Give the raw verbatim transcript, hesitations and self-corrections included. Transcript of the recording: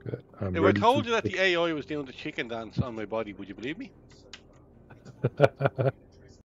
Good. I'm If I ready told to you that the A I was doing the chicken dance on my body, would you believe me?